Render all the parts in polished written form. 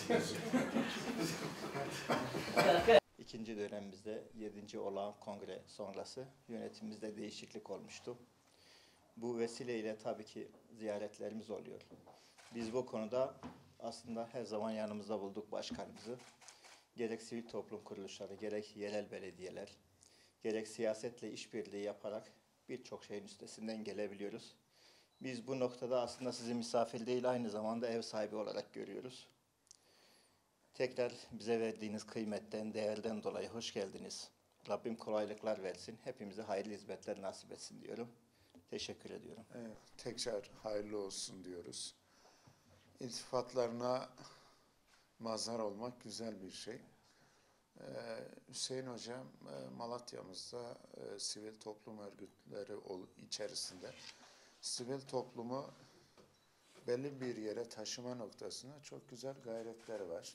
İkinci dönemimizde 7. Olağan Kongre sonrası yönetimimizde değişiklik olmuştu. Bu vesileyle tabii ki ziyaretlerimiz oluyor. Biz bu konuda aslında her zaman yanımızda bulduk başkanımızı. Gerek sivil toplum kuruluşları, gerek yerel belediyeler, gerek siyasetle işbirliği yaparak birçok şeyin üstesinden gelebiliyoruz. Biz bu noktada aslında sizi misafir değil, aynı zamanda ev sahibi olarak görüyoruz. Tekrar bize verdiğiniz kıymetten, değerden dolayı hoş geldiniz. Rabbim kolaylıklar versin. Hepimize hayırlı hizmetler nasip etsin diyorum. Teşekkür ediyorum. Evet, tekrar hayırlı olsun diyoruz. İltifatlarına mazhar olmak güzel bir şey. Hüseyin Hocam Malatya'mızda sivil toplum örgütleri içerisinde sivil toplumu belli bir yere taşıma noktasında çok güzel gayretleri var.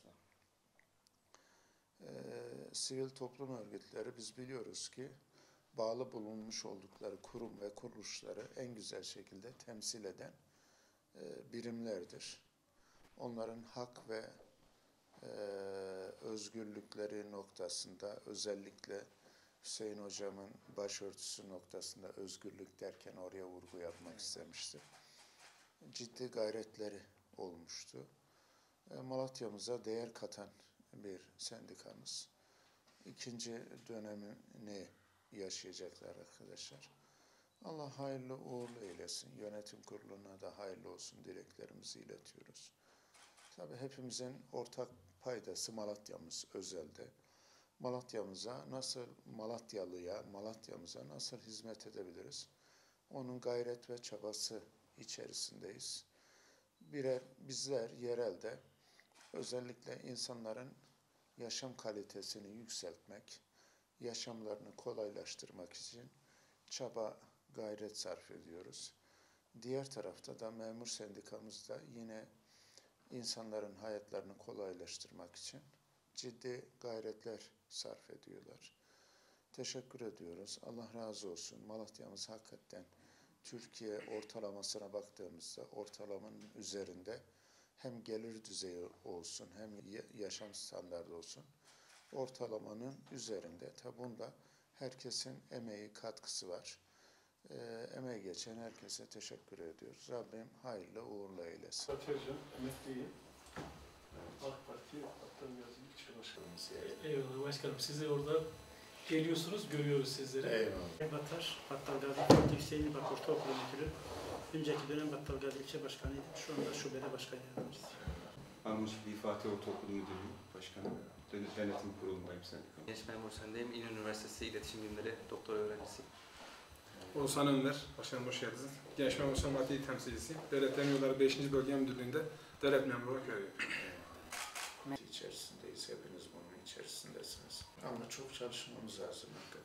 Sivil toplum örgütleri biz biliyoruz ki bağlı bulunmuş oldukları kurum ve kuruluşları en güzel şekilde temsil eden birimlerdir. Onların hak ve özgürlükleri noktasında özellikle Hüseyin Hocam'ın başörtüsü noktasında özgürlük derken oraya vurgu yapmak istemiştim. Ciddi gayretleri olmuştu. Malatya'mıza değer katan bir sendikamız. İkinci dönemini yaşayacaklar arkadaşlar. Allah hayırlı uğurlu eylesin. Yönetim kuruluna da hayırlı olsun dileklerimizi iletiyoruz. Tabii hepimizin ortak paydası Malatya'mız özelde. Malatya'mıza nasıl hizmet edebiliriz? Onun gayret ve çabası içerisindeyiz. Bizler yerelde özellikle insanların yaşam kalitesini yükseltmek, yaşamlarını kolaylaştırmak için çaba, gayret sarf ediyoruz. Diğer tarafta da memur sendikamız da yine insanların hayatlarını kolaylaştırmak için ciddi gayretler sarf ediyorlar. Teşekkür ediyoruz. Allah razı olsun. Malatya'mız hakikaten Türkiye ortalamasına baktığımızda ortalamanın üzerinde hem gelir düzeyi olsun hem yaşam standardı olsun ortalamanın üzerinde. Tabi bunda herkesin emeği, katkısı var. Emeği geçen herkese teşekkür ediyoruz. Rabbim hayırlı uğurlu eylesin. Fatih Hocam, emekliyim. AK Parti Battal Gazi İlçe Başkanımız. Eyvallah başkanım. Sizi orada geliyorsunuz, görüyoruz sizleri. Eyvallah. Battal Gazi Fatih Hüseyin Bak Ortaokulu Müdürü. Önceki dönem Battal Gazi İlçe Başkanıydı. Şu anda şubede başkan yardımcısı. Almışlığı Fatih Ortaokulu Müdürü Başkanı. Denetim Kurulu'ndayım sendikamda. Genç memur sendeyim. İnönü Üniversitesi İletişim Bilimleri Doktora öğrencisiyim. Oğuzhan Önder, başkanım hoş geldiniz. Genç Memur Somati'yi temsilcisiyim. Devlet Demir Yolları 5. Bölge Müdürlüğü'nde devlet memuru olarak görüyorum. İçerisindeyiz, hepiniz bunun içerisindesiniz. Ama çok çalışmamız lazım.